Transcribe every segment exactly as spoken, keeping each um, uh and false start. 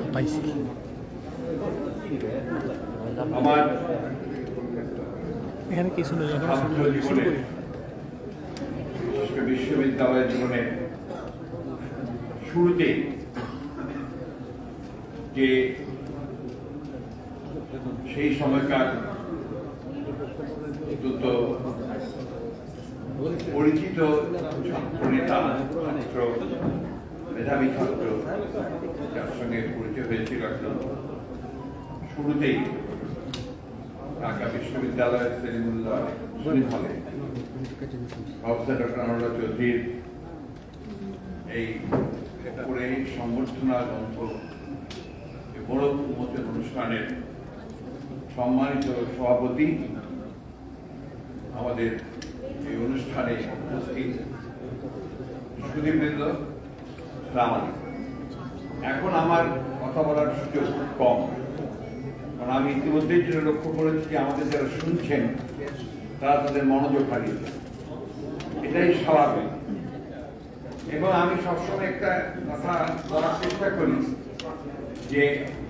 পাইছি আমার এখানে কিছু নেই ছাত্র জীবনে বিশ্ববিদ্যালয় জীবনে শুরুতে যে সেই সময়কার অত্যন্ত পরিচিত ছাত্র নেতা ছাত্র মেধাবী ছাত্র যার সঙ্গে পরিচয় হয়েছিল একদম শুরুতেই ঢাকা বিশ্ববিদ্যালয়ের সেলিমুল্লাহ শরীফ হলে প্রফেসর ডক্টর আনোয়ার চৌধুরীর এই করে সম্বর্ধনা গ্রন্থ বড় উন্মোচন অনুষ্ঠানের সম্মানিত সভাপতি আমাদের এই অনুষ্ঠানে উপস্থিত সুধীবৃন্দ, আসসালামু আলাইকুম। এখন আমার কথা বলার সুযোগ খুব কম, কারণ আমি ইতিমধ্যেই যেটা লক্ষ্য করেছি যে আমাদের যারা শুনছেন তারা তাদের মনোযোগ হারিয়েছে, এটাই স্বাভাবিক। এবং আমি সবসময় একটা কথা বলার চেষ্টা করি যে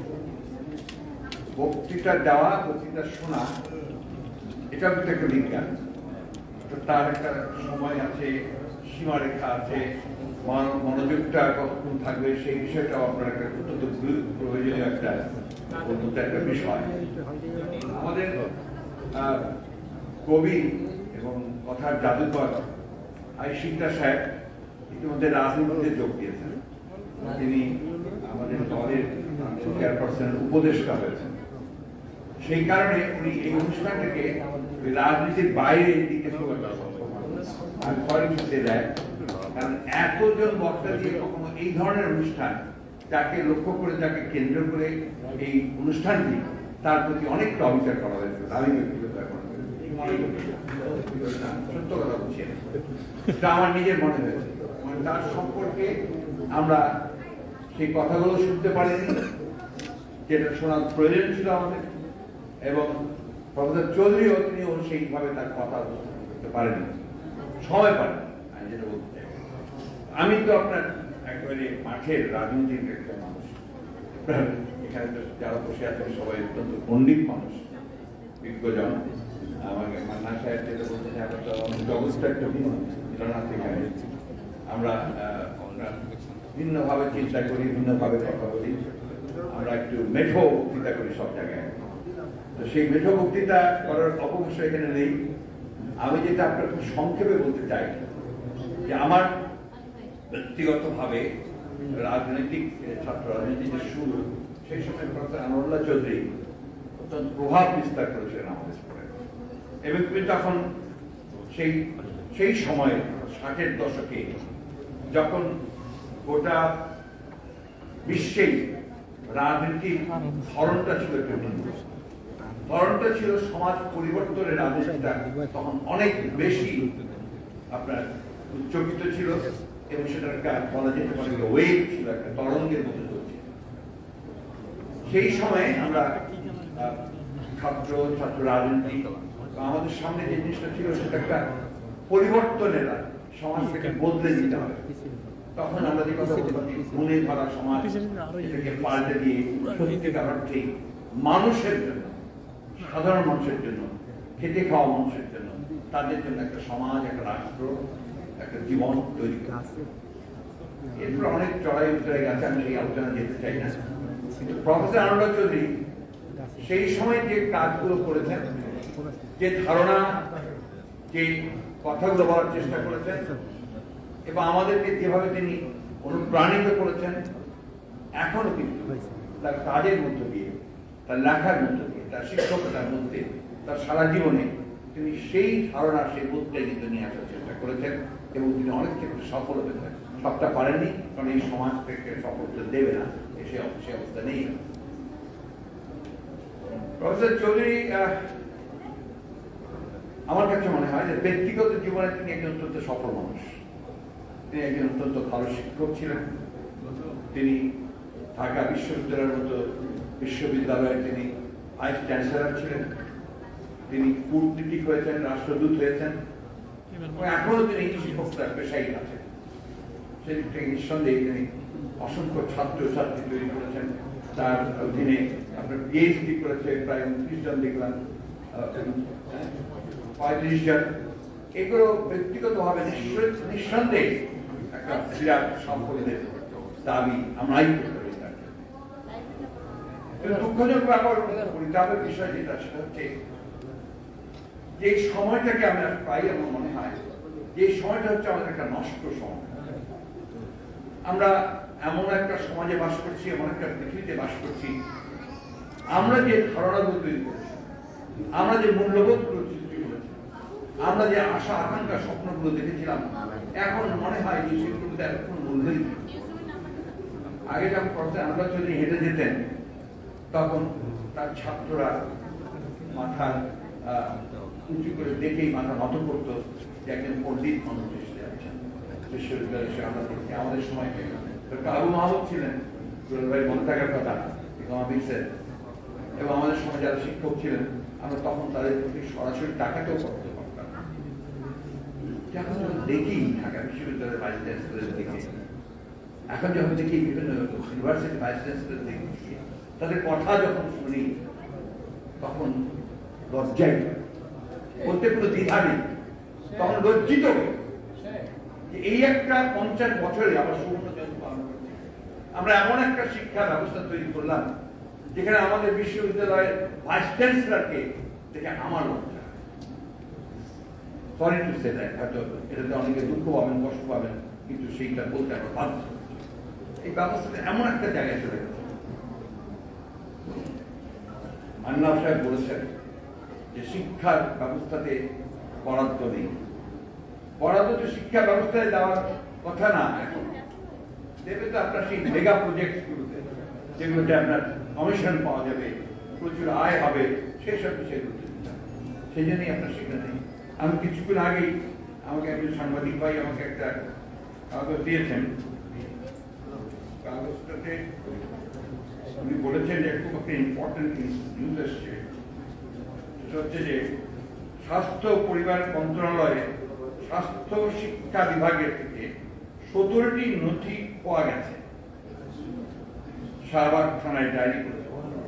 বক্তৃতা দেওয়া বক্তৃতা শোনা এটা কিন্তু একটা বিজ্ঞান, তার একটা সময় আছে, সীমারেখা আছে, মনোযোগটা কতক্ষণ থাকবে সেই বিষয়টাও আপনার একটা অত্যন্ত প্রয়োজনীয় একটা একটা বিষয়। আমাদের কবি এবং কথার জাদুকর আইশিকটা সাহেব ইতিমধ্যে রাজনীতিতে যোগ দিয়েছেন, তিনি আমাদের দলের চেয়ারপারসনের উপদেষ্টা হয়েছেন। সেই কারণে উনি এই অনুষ্ঠানটাকে রাজনীতির বাইরে দিকে দেয়, কারণ এতজন বক্তা দিয়ে কখনো এই ধরনের অনুষ্ঠান যাকে লক্ষ্য করে যাকে কেন্দ্র করে এই অনুষ্ঠানটি তার প্রতি অনেকটা অবিচার করা হয়েছে। আমি ব্যক্তিগত সত্য কথা বলছি, এটা আমার নিজের মনে হয়েছে। মানে তার সম্পর্কে আমরা সেই কথাগুলো শুনতে পারিনি যেটা শোনার প্রয়োজন ছিল আমাদের, এবং প্রফেসর চৌধুরীও তিনিও সেইভাবে তার কথা করতে পারেনি, সময় পারেন। আমি যেটা বলতে চাই, আমি তো আপনার একেবারে মাঠের রাজনীতির একটা মানুষ, এখানে তো যারা বসে আছেন সবাই অত্যন্ত পণ্ডিত মানুষ, বিজ্ঞজন। আমাকে মান্না সাহেব যেটা বলতে চাই, আমরা তো জগৎটা একটা ভিন্ন, আমরা ভিন্নভাবে চিন্তা করি, ভিন্নভাবে কথা বলি, আমরা একটু মেঠো বক্তৃতা করি সব জায়গায়। তো সেই মেঠো বক্তৃতা করার অবকাশ এখানে নেই। আমি যেটা আপনার খুব সংক্ষেপে বলতে চাই যে আমার ব্যক্তিগতভাবে রাজনৈতিক ছাত্র রাজনীতির যে শুরু, সেই সময় প্রফেসর আনোয়ার চৌধুরী অত্যন্ত প্রভাব বিস্তার করেছিলেন আমাদের উপরে, এবং তুমি তখন সেই সেই সময়ে ষাটের দশকে যখন গোটা বিশ্বেই রাজনীতির ধরনটা ছিল একটা ভিন্ন, ধরনটা ছিল সমাজ পরিবর্তনের রাজনীতিটা তখন অনেক বেশি আপনার উচ্চকিত ছিল, এবং সেটার একটা বলা যেতে পারে ওয়েভ ছিল, একটা তরঙ্গের মধ্যে চলছে। সেই সময়ে আমরা ছাত্র ছাত্র রাজনীতি আমাদের সামনে যে জিনিসটা ছিল সেটা একটা পরিবর্তনের, সমাজটাকে বদলে দিতে হবে। তখন আমরা যে কথা বলতাম গুণে ভরা সমাজ, এটাকে পাল্টে দিয়ে সত্যিকার অর্থে মানুষের জন্য, সাধারণ মানুষের জন্য, খেটে খাওয়া মানুষের জন্য, তাদের জন্য একটা সমাজ, একটা রাষ্ট্র, একটা জীবন তৈরি করা। এরপর অনেক চড়াই উতরাই গেছে, আমি সেই আলোচনা যেতে চাই না। প্রফেসর আনোয়ার চৌধুরী সেই সময় যে কাজগুলো করেছেন, যে ধারণা, যে কথাগুলো বলার চেষ্টা করেছেন, এবং আমাদেরকে যেভাবে তিনি অনুপ্রাণিত করেছেন, এখনো কিন্তু তার কাজের মধ্য দিয়ে, তার লেখার মধ্য দিয়ে, তার শিক্ষকতার মধ্যে, তার সারা জীবনে তিনি সেই ধারণা, সেই বোধটাই কিন্তু নিয়ে আসার চেষ্টা করেছেন, এবং তিনি অনেক ক্ষেত্রে সফল হয়েছেন। সবটা পারেননি, কারণ এই সমাজ থেকে সফলতা দেবে না, সে অবস্থা নেই। প্রফেসর চৌধুরী আমার কাছে মনে হয় যে ব্যক্তিগত জীবনে তিনি একজন অত্যন্ত সফল মানুষ। তিনি একজন অত্যন্ত ভালো শিক্ষক ছিলেন। তিনি ঢাকা বিশ্ববিদ্যালয়ের মতো বিশ্ববিদ্যালয়ে তিনি ভাইস চ্যান্সেলর ছিলেন, তিনি কূটনীতিক হয়েছেন, রাষ্ট্রদূত হয়েছেন, এখনো তিনি শিক্ষকতার পেশায় আছেন। সেদিক থেকে নিঃসন্দেহে তিনি অসংখ্য ছাত্র ছাত্রী তৈরি করেছেন। তার অধীনে আপনার পিএইচডি করেছে প্রায় উনত্রিশ জন দেখলাম, পঁয়ত্রিশ জন। এগুলো ব্যক্তিগতভাবে নিঃসন্দেহে একটা বিরাট সাফল্যের দাবি আমরাই করতে পারি। কিন্তু দুঃখজনক ব্যাপার, পরিতাপের বিষয় যেটা সেটা হচ্ছে যে সময়টাকে আমরা পাই, আমার মনে হয় যে সময়টা হচ্ছে আমাদের একটা নষ্ট সময়। আমরা এমন একটা সমাজে বাস করছি, এমন একটা পৃথিবীতে বাস করছি, আমরা যে ধারণাগুলো তৈরি করেছি, আমরা যে মূল্যবোধগুলো সৃষ্টি করেছি, আমরা যে আশা আকাঙ্ক্ষা স্বপ্নগুলো দেখেছিলাম, এখন মনে হয় যে সেগুলোতে এখন মূল্যই। আগে যখন প্রফেসর আনন্দ চৌধুরী হেঁটে যেতেন, তখন তার ছাত্ররা মাথা উঁচু করে দেখেই মাথা নত করতো যে একজন পণ্ডিত মানুষ এসে যাচ্ছেন বিশ্ববিদ্যালয়ে। সে আমরা পড়ছি আমাদের সময় আবু মাহমুদ ছিলেন, ভাই মনে থাকার কথা, এবং আমাদের সময় যারা শিক্ষক ছিলেন আমরা তখন তাদের প্রতি সরাসরি টাকাতেও করতে পারতাম। এখন যখন দেখি ঢাকা বিশ্ববিদ্যালয়ের ভাইস চ্যান্সেলর দেখে, এখন যখন দেখি বিভিন্ন ইউনিভার্সিটি ভাইস চ্যান্সেলর দেখি, তাদের কথা যখন শুনি তখন লজ্জায় বলতে কোনো দ্বিধা নেই, তখন লজ্জিত যে এই একটা পঞ্চাশ বছরে আবার সুবর্ণ জয়ন্তী পালন করছি। আমরা এমন একটা শিক্ষা ব্যবস্থা তৈরি করলাম যেখানে আমাদের বিশ্ববিদ্যালয়ের ভাইস চ্যান্সেলরকে দেখে আমার লজ্জা। সরি টু সে দ্যাট, হয়তো এটাতে অনেকে দুঃখ পাবেন, কষ্ট পাবেন, কিন্তু সেইটা বলতে আমরা বাধ্য। এই ব্যবস্থাটা এমন একটা জায়গায় চলে গেছে। আন্না সাহেব বলেছেন যে শিক্ষার ব্যবস্থাতে বরাদ্দ নেই। বরাদ্দ তো শিক্ষা ব্যবস্থায় দেওয়ার কথা না, এখন দেবে তো আপনার সেই মেগা প্রজেক্ট গুলোতে, যেগুলোতে আপনার কমিশন পাওয়া যাবে, প্রচুর আয় হবে, সেই সব বিষয়গুলো। সেই জন্যই আপনার সেখানে নেই। আমি কিছুক্ষণ আগেই আমাকে একজন সাংবাদিক ভাই আমাকে একটা কাগজ দিয়েছেন। কাগজটাতে উনি বলেছেন যে খুব একটা ইম্পর্টেন্ট নিউজ এসছে, সেটা হচ্ছে যে স্বাস্থ্য পরিবার মন্ত্রণালয়ে স্বাস্থ্য শিক্ষা বিভাগের থেকে সতেরোটি নথি পাওয়া গেছে। শাহবাগ থানায় ডায়েরি করেছে।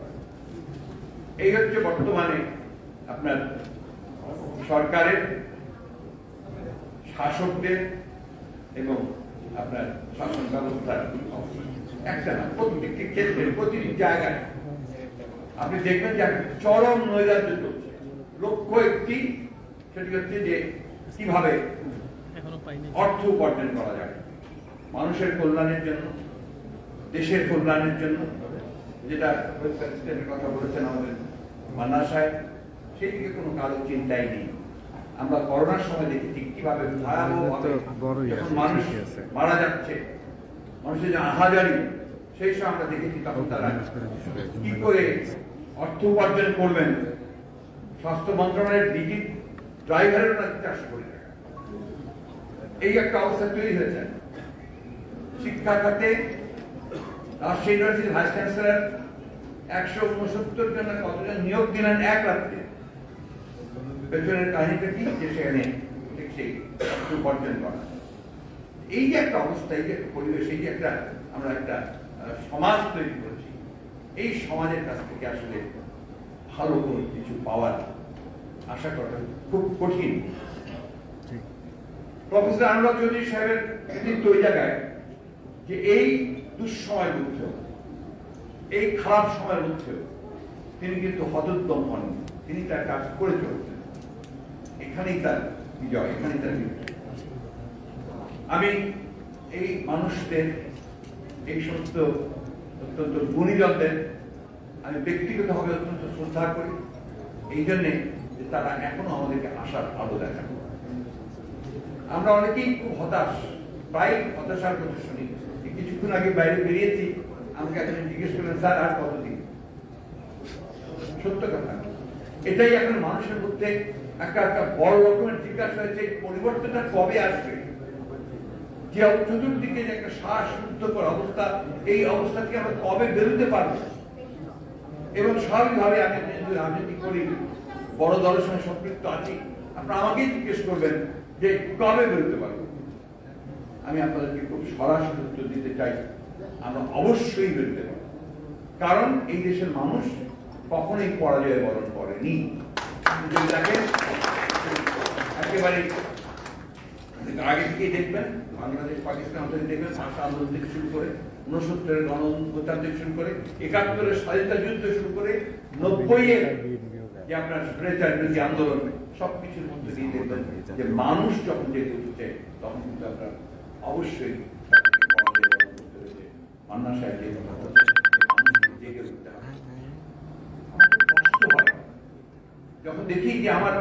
এই হচ্ছে বর্তমানে আপনার সরকারের, শাসকদের এবং আপনার শাসন ব্যবস্থার একটা না, প্রত্যেকটি ক্ষেত্রে প্রতিটি জায়গায় আপনি দেখবেন যে চরম নৈরাজ্য চলছে। লক্ষ্য একটি, সেটি হচ্ছে যে কিভাবে অর্থ উপার্জন করা যায় মানুষের কল্যাণের জন্য, দেশের কল্যাণের জন্য, যেটা কথা বলেছেন আমাদের মান্না সাহেব, সেই দিকে কোনো কারো চিন্তাই নেই। আমরা করোনার সময় দেখেছি কিভাবে মানুষ মারা যাচ্ছে, মানুষের যে আহাজারি, সেই সময় আমরা দেখেছি তখন তারা কি করে অর্থ উপার্জন করবেন। স্বাস্থ্য মন্ত্রণালয়ের ডিজি ড্রাইভারের নাকি চারশো কোটি টাকা, এই একটা অবস্থা তৈরি হয়েছে। শিক্ষা খাতে রাজশাহী ইউনিভার্সিটির ভাইস চ্যান্সেলর একশো উনসত্তর জনের কতজন নিয়োগ দিলেন এক রাত্রে। পেছনের কাহিনীটা কি, যে সেখানে সেই উপার্জন করা। এই যে একটা অবস্থা, এই যে একটা পরিবেশ, এই যে একটা আমরা একটা সমাজ তৈরি করেছি, এই সমাজের কাছ থেকে আসলে ভালো কোনো কিছু পাওয়ার আশা করা খুব কঠিন। প্রফেসর আনোয়ার চৌধুরী সাহেবের কৃতিত্ব ওই জায়গায় যে এই দুঃসময়ের মধ্যেও, এই খারাপ সময়ের মধ্যেও তিনি কিন্তু হতোদ্যম হন, তিনি তার কাজ করে চলছেন। এখানেই তার বিজয়, এখানেই তার বিজয়। আমি এই মানুষদের, এই সমস্ত অত্যন্ত গুণীজনদের আমি ব্যক্তিগতভাবে অত্যন্ত শ্রদ্ধা করি, এই জন্যে যে তারা এখনো আমাদেরকে আশার আলো দেখান। আমরা অনেকেই খুব হতাশ, প্রায় হতাশার কথা শুনি। কিছুক্ষণ আগে বাইরে বেরিয়েছি, আমাকে একজন জিজ্ঞেস করলেন, স্যার আর কতদিন? সত্য কথা, এটাই এখন মানুষের মধ্যে একটা একটা বড় রকমের জিজ্ঞাসা হয়েছে, পরিবর্তনটা কবে আসবে? যে চতুর্দিকে যে একটা শ্বাসরুদ্ধকর অবস্থা, এই অবস্থা থেকে আমরা কবে বেরোতে পারবো? এবং স্বাভাবিকভাবে আমি রাজনীতি করি, বড় দলের সঙ্গে সম্পৃক্ত আছি, আপনারা আমাকেই জিজ্ঞেস করবেন যে কবে বেরোতে পারবো। আমি আপনাদেরকে খুব সরাসরি উত্তর দিতে চাই, আমরা অবশ্যই বেরোতে পারব, কারণ এই দেশের মানুষ কখনোই পরাজয় বরণ করেনি। দেখেন একেবারে আগে থেকেই দেখবেন, বাংলাদেশ পাকিস্তান থেকে দেখবেন ভাষা আন্দোলন থেকে শুরু করে উনসত্তরের গণ অভ্যুত্থান থেকে শুরু করে একাত্তরের স্বাধীনতা যুদ্ধ শুরু করে নব্বই এর যে আপনার স্বৈরাচার বিরোধী আন্দোলন, সবকিছুর মধ্যে দিয়ে দেখবেন যে মানুষ যখন জেগে উঠছে তখন কিন্তু আপনার অবশ্যই মান্না সাহেব যে কথা বলছেন জেগে উঠতে হবে। আমার খুব কষ্ট হয় যখন দেখি যে আমার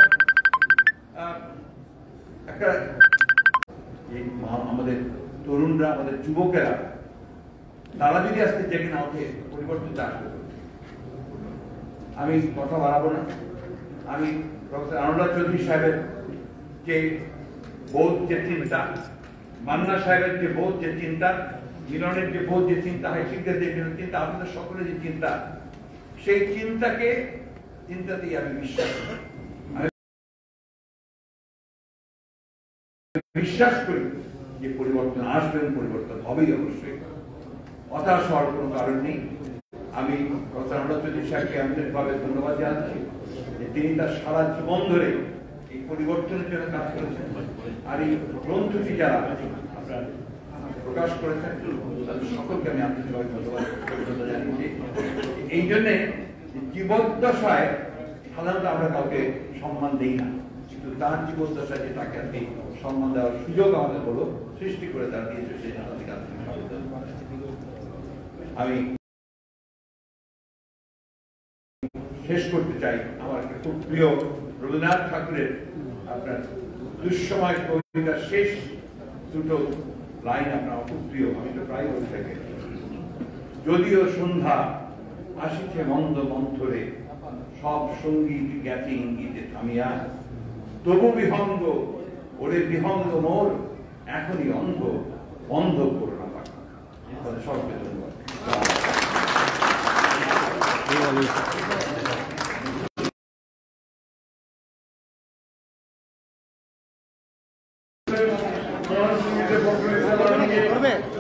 একটা আমাদের তরুণরা, আমাদের যুবকেরা, তারা যদি আজকে জেগে না ওঠে পরিবর্তনটা আসবে। আমি কথা বাড়াবো না। আমি প্রফেসর আনোয়ার চৌধুরী সাহেবের যে বোধ, যে চিন্তা, মান্না সাহেবের যে বোধ, যে চিন্তা, মিলনের যে বোধ, যে চিন্তা, হাইসিকদের যে চিন্তা, আপনাদের সকলের যে চিন্তা, সেই চিন্তাকে চিন্তাতেই আমি বিশ্বাস করি। বিশ্বাস করি যে পরিবর্তন আসবেন, পরিবর্তন হবেই অবশ্যই, হতাশ হওয়ার কোনো কারণ নেই। আমি প্রফেসর আনোয়ার চৌধুরী সাহেবকে আন্তরিকভাবে ধন্যবাদ জানাচ্ছি যে তিনি তার সারা জীবন ধরে এই পরিবর্তনের জন্য কাজ করেছেন। আর এই গ্রন্থটি যারা আপনার প্রকাশ করেছেন তাদের সকলকে আমি আন্তরিকভাবে ধন্যবাদ জানিয়েছি। এই জন্যে জীবদ্দশায় সাধারণত আমরা কাউকে সম্মান দিই না, কিন্তু তার জীবদ্দশায় যে তাকে আপনি সম্মান দেওয়ার সুযোগ আমাদের হলো, সৃষ্টি করে তার দিয়েছে, সেই জন্য আমি শেষ করতে চাই আমার খুব প্রিয় রবীন্দ্রনাথ ঠাকুরের আপনার দুঃসময় কবিতার শেষ দুটো লাইন আপনার খুব প্রিয়, আমি তো প্রায় বলে থাকি। যদিও সন্ধ্যা আসিছে মন্দ মন্থরে, সব সঙ্গীত জ্ঞাতি ইঙ্গিতে থামিয়া, তবু বিহঙ্গ ওরে বিহঙ্গ মোর এখনই অন্ধ, বন্ধ করো না পাখা। সবকে ধন্যবাদ। করবে